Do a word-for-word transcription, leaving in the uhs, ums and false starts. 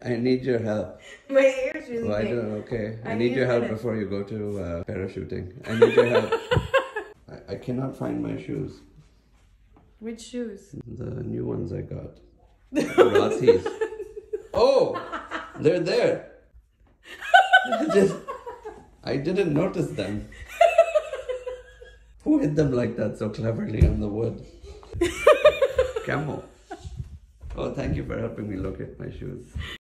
I need your help. My ears really Oh, I big. don't. Okay, I, I need need your a help minute. before you go to uh, parachuting. I need your help. I, I cannot find my shoes. Which shoes? The new ones I got. Rothy's. Oh, they're there. Just, I didn't notice them. Who hid them like that so cleverly on the wood? Camel. Oh, thank you for helping me locate my shoes.